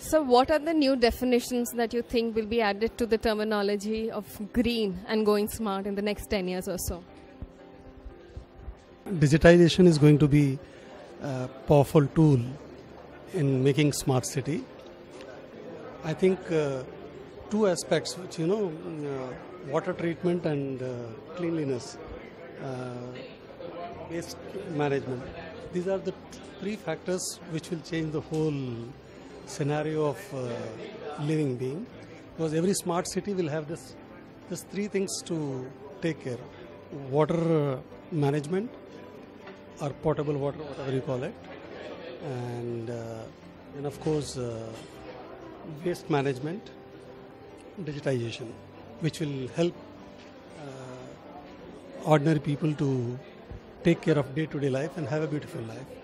So what are the new definitions that you think will be added to the terminology of green and going smart in the next 10 years or so? Digitization is going to be a powerful tool in making smart city. I think two aspects, which water treatment and cleanliness, waste management. These are the three factors which will change the whole scenario of living being, because every smart city will have this three things to take care of: water management, or potable water, whatever you call it, and of course waste management, digitization, which will help ordinary people to take care of day-to-day life and have a beautiful life.